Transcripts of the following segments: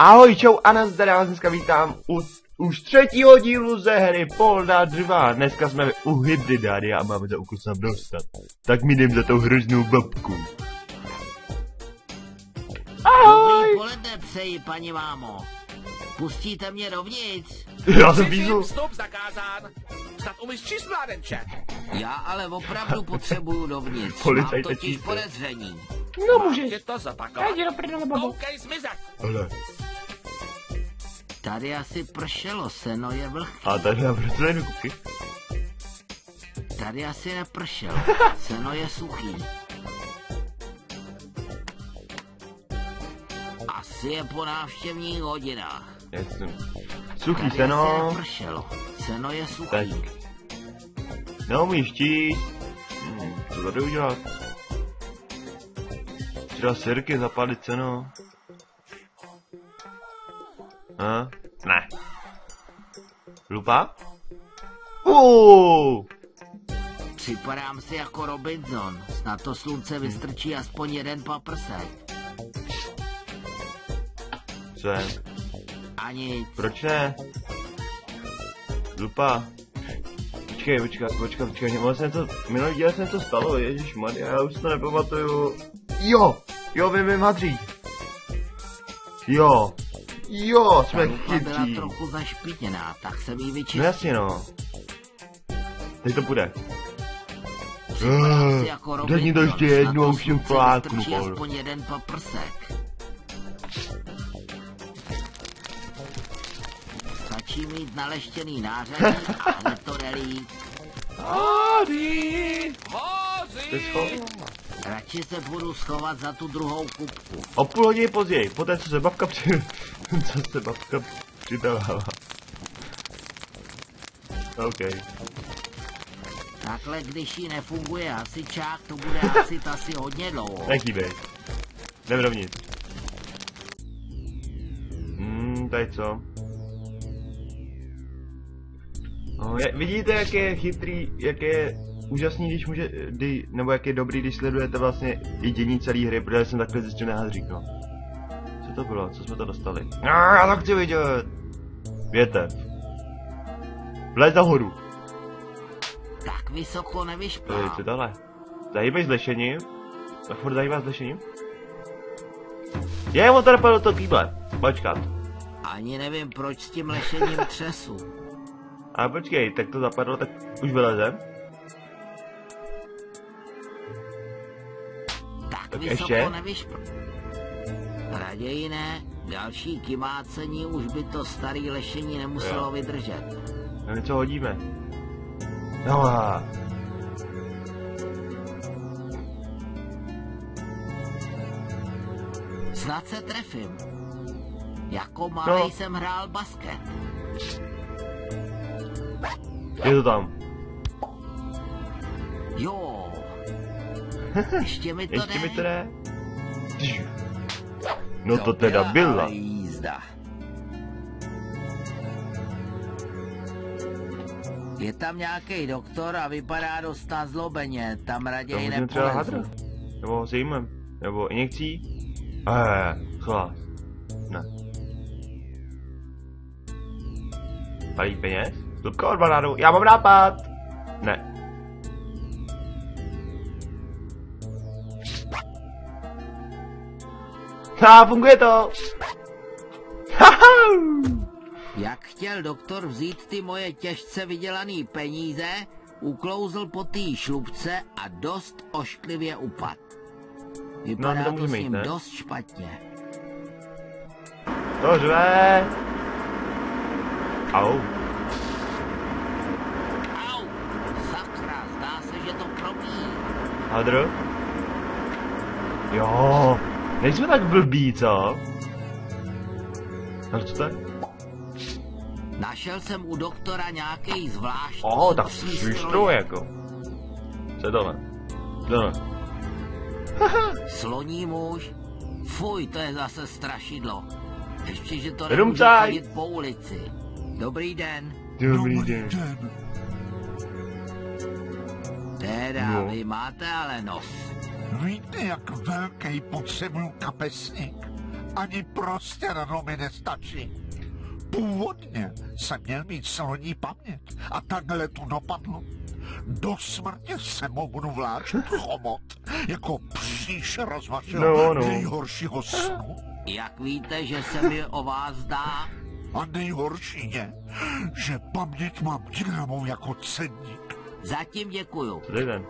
Ahoj, čau a nazdar, já vás dneska vítám u už třetího dílu ze hry Polda 2. Dneska jsme u Hybridária a máme za úkol se dostat. Tak mi jdem za tou hroznou babku. Ahoj! Dobrý poledne přeji, paní mámo. Pustíte mě dovnitř? Já jsem vízu. Vstup zakázán. Snad umíš číst, mládenče. Já ale opravdu potřebuju dovnitř. Policajt Mám to totiž číste. podezření. No Mám můžeš. tě to zapakovat? Jdi do prdele, babo. Koukej zmizet. Ale. Tady asi pršelo, seno je vlhké. A tady já proto nejdu kuky. Tady asi nepršelo, seno je suchý. Asi je po návštěvních hodinách. Jasně. Suchý Tady seno. asi nepršelo, seno je Tak. suchý. Neumíš číst. Co tady udělat? Třeba sirky zapálit seno. Ne. Lupa? Připadám si jako Robinson, snad to slunce vystrčí aspoň jeden paprsek. Co je? A nic. Proč ne? Lupa. Počkej, minulý díle se to stalo, ježišmarja, já už to nepamatuju. Jo, vím, Hadří. Jo, jsme Ta lupa byla chytří. trochu zašpitěná, tak jsem jí vyčistil. No jasně no. Teď to bude. Připadám si jako Dej mi to Robinson, ještě snad jednou, to už jsem slunce fláknu, vystrčí Paul. aspoň jeden paprsek. Stačí mít naleštěný nářadí a hned to relí. Háří. Hoří. Radši se budu schovat za tu druhou kupku. O půl hodiny později, poté co se babka přidává. OK. Takhle, když jí nefunguje hasičák, to bude hasit asi hodně dlouho. Nechýbej. Jdem dovnitř. Tady co? No, vidíte, jak je chytrý, jak je úžasný, když může, nebo jak je dobrý, když sledujete vlastně i dění celé hry, protože jsem takhle zjistil na Hadřík, no. Co to bylo? Co jsme to dostali? Já to chci vidět! Větev. Vlez nahoru. Tak vysoko Co nevyšplám. tohle? Zahýbej s lešením? Tak furt zahýbá s lešením? On to napadlo to kýble. Počkat. Ani nevím, proč s tím lešením třesu. A počkej, tak to zapadlo, tak už vylezem? Tak Tak vysoko ještě? nevyšplám. Raději ne, další kymácení už by to starý lešení nemuselo vydržet. No něco hodíme. No a... Snad se trefím. Jako malej jsem hrál basket. Je to tam. Jo. Ještě mi to Ještě jde. mi to jde. No to teda byla. jízda. Je tam nějaký doktor a vypadá dost nazlobeně, tam To raději můžeme třeba hadr. nepolezu. Nebo ho sejmem. Nebo injekcí. Chlás. Ne. Palí peněz? Slupka od banánu. Já mám nápad. Ne. Funguje to. Jak chtěl doktor vzít ty moje těžce vydělaný peníze, uklouzl po té šlupce a dost ošklivě upad. my Vypadá to to s můžeme jít, ním ne? dost špatně. To řve. Au. Au! Sakra, zdá se, že to probí. Hadr? Jo. Nejsme tak blbí, co? No co to je? Našel jsem u doktora nějaký zvláštní Tak přístroj jako. Co je tohle? Tohle. Sloní muž? Fuj, to je zase strašidlo. Ještě, že to Jenom nemůže taj. chodit po ulici. Dobrý den. Dobrý den. Teda, No. vy máte ale nos. Víte, jak velký potřebuju kapesník? Ani prostěrno mi nestačí. Původně jsem měl mít sloní paměť a takhle to dopadlo. Do smrti se mu budu vláčet chomot, jako příšera z vašeho nejhoršího snu. Jak víte, že se mi o vás zdá? A nejhorší je, že paměť mám dynamou jako cedník. Zatím děkuju. Co to je ten?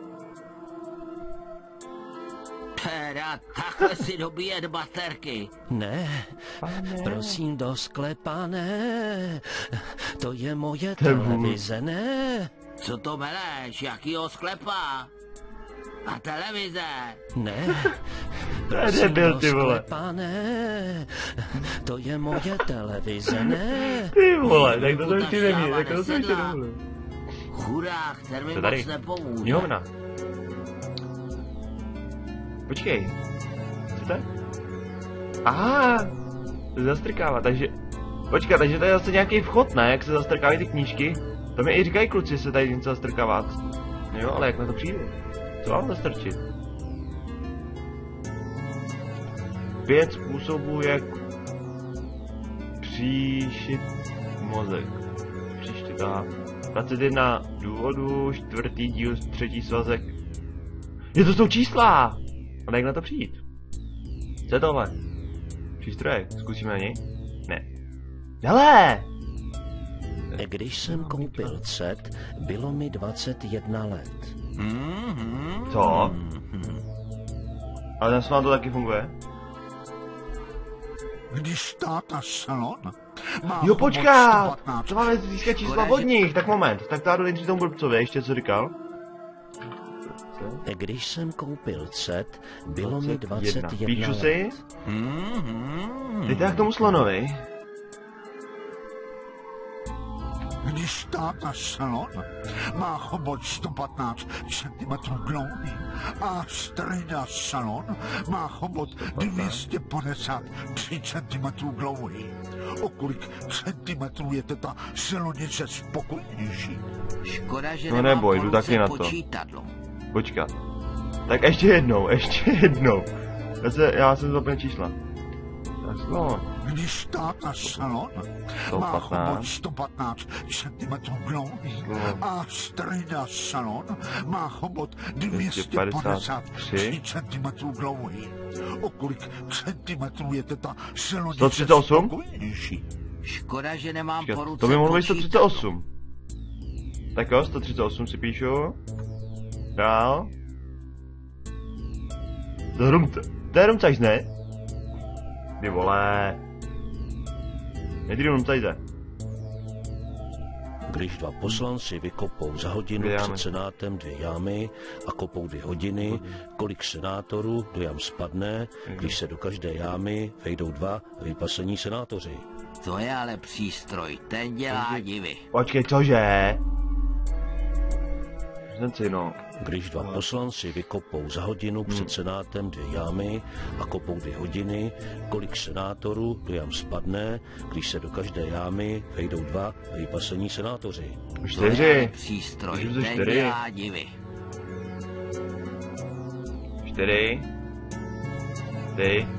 Teda takhle si dobíjet baterky. Ne, Pane. prosím do sklepa, ne. To je moje Tebu. televize, ne. Co to meleš, jakýho sklepa? A televize? Ne, Prosím, prosím debil, do ty vole. sklepa, ne. To je moje televize, ne. Ty vole, tak to Pokud ještě ta neví, šáva tak to ještě nesedla. neví. Chudák, ten mi To tady. moc nepomůže. Knihovna. Počkej. Co to je? Aha, to zastrkává, takže... Počkej, takže to je zase nějaký vchod, ne? Jak se zastrkávají ty knížky? To mi i říkají kluci, se tady něco zastrkává. Jo, ale jak na to přijde? Co mám zastrčit? 5 způsobů, jak příšit mozek. Příštit, aha. 21 důvodů, 4. díl, 3. svazek. Je to jsou čísla! Ale jak na to přijít? Co je tohle? Přístrojek, zkusíme na něj? Ne. Hele! Když jsem koupil CET, bylo mi 21 let. Co? Ale na slon to taky funguje? Když táta Salon má Jo, počkat! 115, To máme získat čísla od nich, tak moment. Tak to já jdu nejdřív tomu blbcovi, ještě co říkal? Když jsem koupil CET, bylo mi 21 Píšu let. si? Jdete jak k tomu slonovi? Když táta Salon má chobot 115 cm dlouhý a strýda Salon má chobot 253 cm dlouhý. O kolik centimetrů je teta silonice spokojnější? Škoda, že No nemám neboj, po jdu ruce taky na to. počítadlo. Počkat. Tak ještě jednou. Já jsem zapomněl čísla. Tak slon. Když táta Salon má 115. chobot 115 cm dlouhý a strýda Salon má chobot 253 cm dlouhý. O kolik centimetrů je teta silonice 138? spokojnější? Škoda, že nemám po ruce To by mohlo být počítadlo. 138. Tak jo, 138 si píšu. Dál. To je rumcaž, ne? Ty vole. Nejdřív rumcajte. Když dva poslanci vykopou za hodinu Dvě jámy. před senátem 2 jámy a kopou 2 hodiny, kolik senátorů do jam spadne, když se do každé jámy vejdou 2 vypasení senátoři. To je ale přístroj, ten dělá divy. Počkej, cože? Znci, no. Když dva poslanci vykopou za hodinu před senátem 2 jámy a kopou 2 hodiny, kolik senátorů do jam spadne, když se do každé jámy vejdou 2 vypasení senátoři. To je ale 4. přístroj, Můžu ze ten 4. dělá divy. 4. Ty.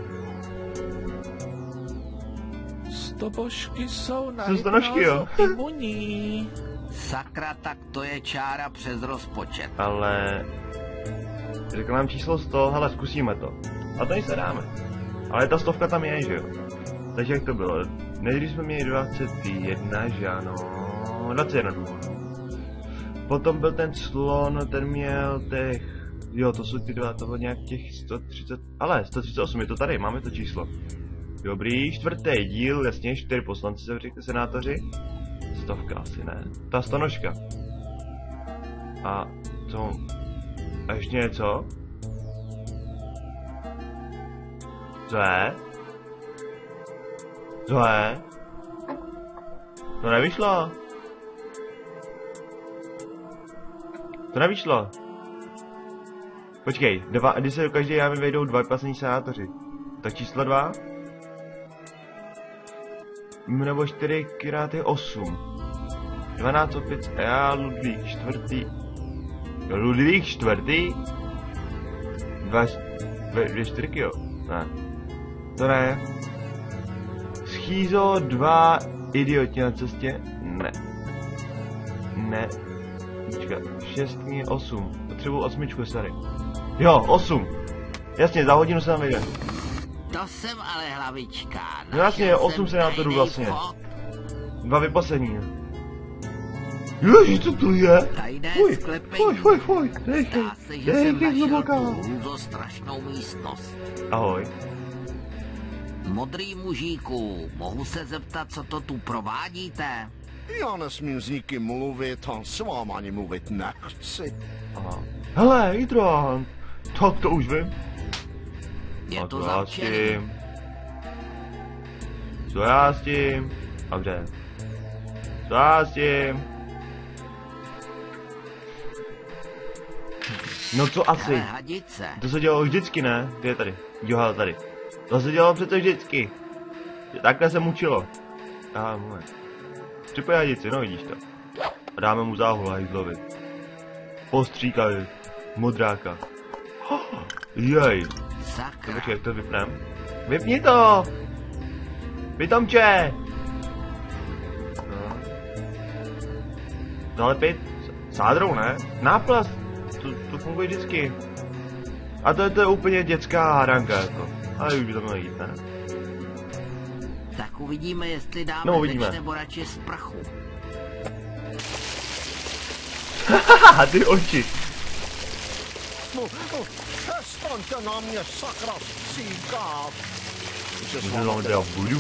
Stobožky jsou na Jsou stonožky, jo? hypnózu imunní. Sakra, tak to je čára přes rozpočet. Ale... Řekl nám číslo 100, hele, zkusíme to. A tady se dáme. Ale ta 100 tam je, že jo? Takže jak to bylo? Nejdřív jsme měli 21, že ano? 21 důvodů. Potom byl ten slon, ten měl těch... Jo, to jsou ty dva, to bylo nějak těch 130... Ale 138, je to tady, máme to číslo. Dobrý, 4. díl, jasně, 4 poslanci se řekli senátoři. 100 asi ne. Ta stonožka. A co? A ještě něco? Co je? Co je? To nevyšlo. To nevyšlo. Počkej, když se do každé jámy vejdou 2 vypasení senátoři. Tak číslo 2? Nebo 4 krát je 8. 12 opět a já Ludvík 4. Ludvík 4. 2 čtvrky, jo? Ne. To ne. Schýzo 2 idioti na cestě? Ne. Ne. Počkat, 6, 8. Potřebuji 8, sorry. Jo, 8. Jasně, za hodinu se tam vyjde. To jsem ale hlavička. No jasně, 8 senátorů vlastně. 2 vypasení. Ježiš, co to je? Tajné Fuj, sklepení. fuj, Zdá se, že jsem našel tu strašnou místnost. Ahoj. Modrý mužíku, mohu se zeptat, co to tu provádíte? Já nesmím s nikým mluvit a s váma ani mluvit nechci. Aha. Hele, hydrant. Tak to už vím. Je A to co já s zavčený. tím? Co já s tím? Dobře. Co já s tím? No co asi? Hele, hadice. To se dělalo vždycky, ne? Ty je tady. Jo, tady. To se dělalo přece vždycky. Takhle se mučilo. Aha, moment. Připoj hadici, no vidíš to. A dáme mu záhul a hajzlovi. Postříkali. Modráka. Jej. To Sakra. počkej, jak to vypnem? Vypni to! Pitomče! No. Zalepit? Sádrou, ne? Náplast! To funguje vždycky. A to je úplně dětská hádanka, jako. Ale už by to mělo jít, ne? Tak uvidíme, jestli dáme No, uvidíme. zeč nebo radši z prachu. Haha, ty oči! Přestaňte na mě, sakra, stříkat. Můžu teda budu.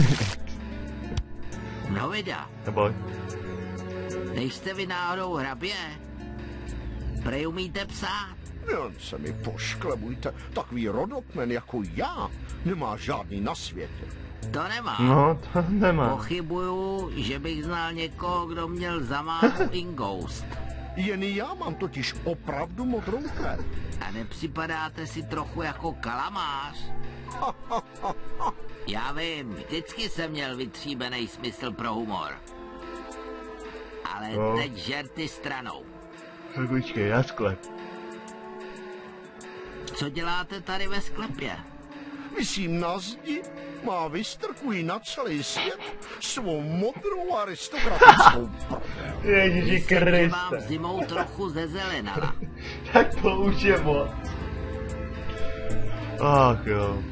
No vida, Neboj. nejste vy náhodou hrabě? Prej umíte psát? Jen se mi pošklebujte, takový rodokmen jako já nemá žádný na světě. To nemá. No, to nemá. Pochybuju, že bych znal někoho, kdo měl zamánu ingoust. Jen já mám totiž opravdu modrou krev. A nepřipadáte si trochu jako kalamář? Já vím, vždycky jsem měl vytříbený smysl pro humor. Ale No. teď žerty stranou. Počkej, já sklep. Co děláte tady ve sklepě? Vysím na zdi, má vystrkují na celý svět svou modrou aristokratickou prdel. Ježiši Myslím, že vám Kriste. zimou trochu zezelenala. Tak to už je moc. Ach jo.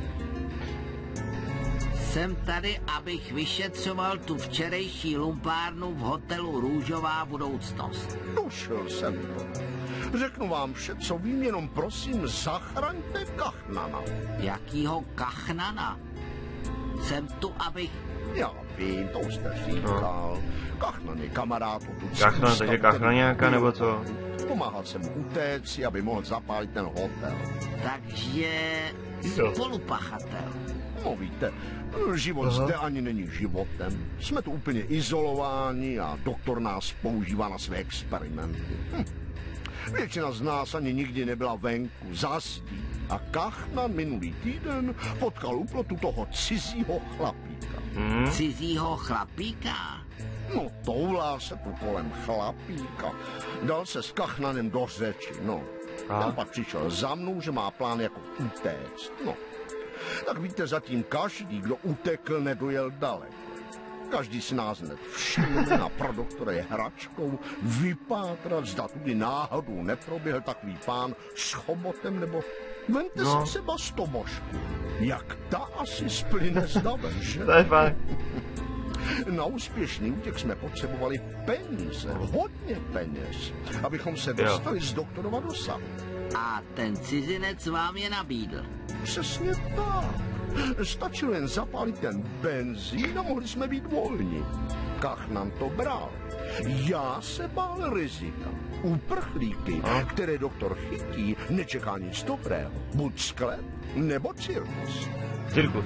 Jsem tady, abych vyšetřoval tu včerejší lumpárnu v hotelu Růžová budoucnost. Došel jsem to. Řeknu vám vše, co vím, jenom prosím, zachraňte Kachnana. Jakýho kachnana? Jsem tu, abych... Já vím, to už jste říkal. Kachnan je kamarád od Kachnan, takže kachnaňáka, nebo co? Pomáhat se mu utéct, aby mohl zapálit ten hotel. Takže... Jo. spolupachatel. No víte, život Aha. zde ani není životem. Jsme tu úplně izolováni a doktor nás používá na své experimenty. Většina z nás ani nikdy nebyla venku, za zdí. A Kachnan minulý týden potkal u plotu toho cizího chlapíka. Cizího chlapíka? No, toulá se tu kolem chlapíka. Dal se s Kachnanem do řeči, no. A? Ten pak přišel za mnou, že má plán jako utéct, no. Tak víte, zatím každý, kdo utekl, nedojel daleko. Každý si nás hned všimne a pro doktora je hračkou vypátrat, zda tudy náhodou neproběhl takový pán s chobotem, nebo vemte No. si třeba stobožku. Jak ta asi splyne z davem, že? To je fakt. Na úspěšný útěk jsme potřebovali peníze, hodně peněz, abychom se dostali z doktorova dosahu. A ten cizinec vám je nabídl. Přesně tak. Stačilo jen zapálit ten benzín a mohli jsme být volní. Kachnan to bral. Já se bál rizika. Uprchlíky, které doktor chytí, nečeká nic dobrého. Buď sklep, nebo cirkus. Cirkus.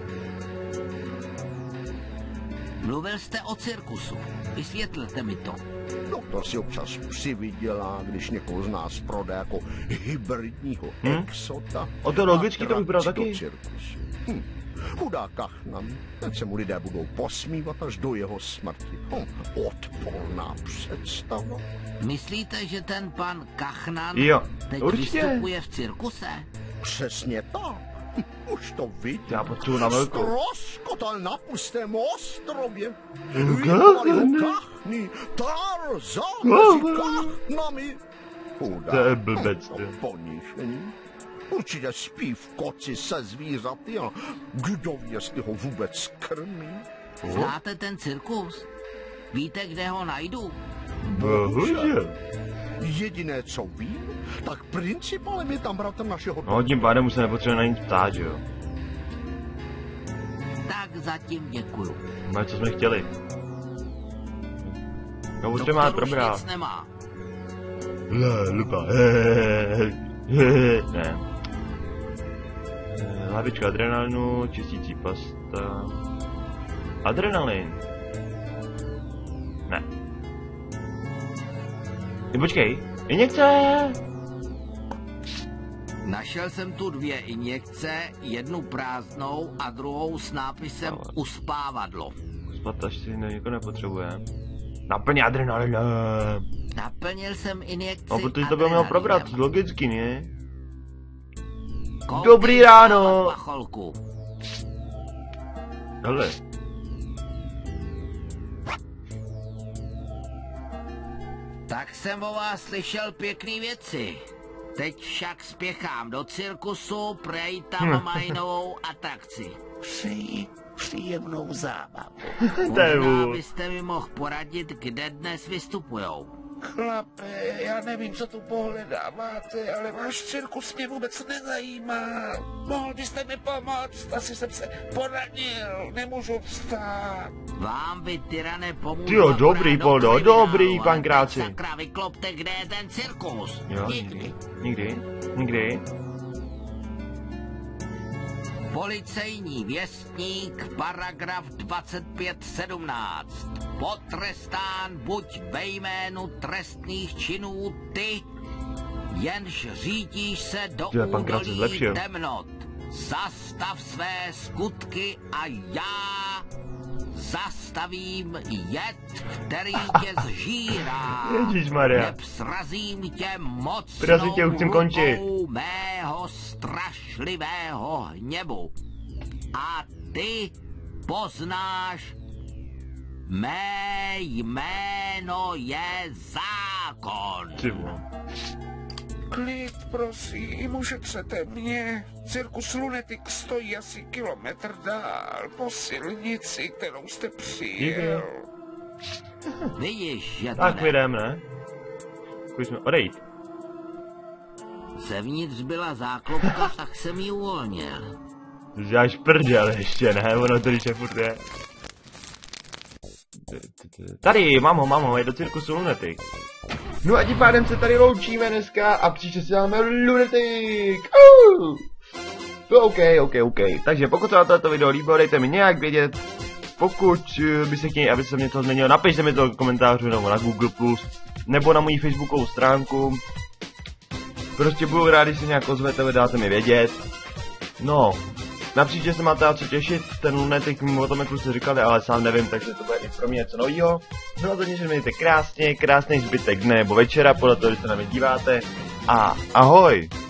Mluvil jste o cirkusu. Vysvětlete mi to. Doktor si občas přivydělá, když někoho z nás prodá jako hybridního exota. O to logicky to vypadá atrakci taky. do cirkusu. Chudá Kachnan, teď se mu lidé budou posmívat až do jeho smrti. Odporná představa. Myslíte, že ten pan Kachnan Jo, teď určitě. vystupuje v cirkuse? Přesně tak. Už to vidím. Já potřebuji na velkou. Stroskotal na pustém ostrově. Kachny. Vypali ho kachny. Tarzan mezi kachnami. To je blbec, ty. Poníšený. Určitě spí v koci se zvířaty a kdo ví, jestli ho vůbec krmí. Znáte ten cirkus? Víte, kde ho najdu? Bohužel. Jediné, co vím, tak principálem je tam bratr našeho No tím pádem už se nepotřebuje na nic ptát, že jo? Tak zatím děkuju. No co jsme chtěli? No už má Doktor už dobrá. nic nemá. Lupa. Ne. Hlavička adrenalinu, čistící pasta. Adrenalin. Ne. Počkej, injekce! Našel jsem tu 2 injekce, jednu prázdnou a druhou s nápisem uspávadlo. Spat až si někoho nepotřebuje. Naplň adrenalin. Naplnil jsem injekci. No, protože to byl měl probrat, adrenalinem. logicky, ne? Koukej Dobrý se ráno. na pacholku. Hele. Tak jsem o vás slyšel pěkný věci. Teď však spěchám do cirkusu, prej tam mají novou atrakci. Přeji příjemnou zábavu. Možná byste mi mohl poradit, kde dnes vystupujou. Chlape, já nevím, co tu pohledáváte, ale váš cirkus mě vůbec nezajímá. Mohl byste mi pomoct? Asi jsem se poranil, nemůžu vstát. Vám vy, tyrane, pomůžu. Tyjo, dobrý, Poldo, dobrý, pan Kráci. Sakra, vyklopte, kde je ten cirkus. Jo, nikdy. Policejní věstník, paragraf 2517. Potrestán buď ve jménu trestných činů ty, jenž řídíš se do Pan Kráci údolí zlepšil. temnot. Zastav své skutky a já zastavím jed, který tě zžírá. Ježišmarja. Neb srazím tě Prosím tě, mocnou už chcem končit. rukou mého strašlivého hněvu. A ty poznáš, mé jméno je zákon. Ty vole. Klid, prosím, ušetřete mě. Cirkus Lunatic stojí asi kilometr dál po silnici, kterou jste přijel. Vidíš, že to Tak jde. vyjdem, ne? Zkusme odejít. Zevnitř byla záklopka, tak jsem ji uvolnil. Žáš prdel ještě, ne? Ono to když je furt je. Tady, mám ho, je do cirkusu Lunatic. No a tím pádem se tady loučíme dneska a příště si dáme Lunatic. OK. Takže pokud se vám toto video líbilo, dejte mi nějak vědět. Pokud byste chtěli, aby se mě to změnilo, napište mi to do komentářů nebo na Google+, nebo na moji facebookovou stránku. Prostě budu rád, když se nějak ozvete, dáte mi vědět. No, napříště se máte na co těšit, ten Lunatic mimo o tom, jak už jste říkali, ale sám nevím, takže to bude i pro mě něco novýho. No a zatím, že mějte krásný zbytek dne nebo večera, podle toho, když se na mě díváte. A ahoj!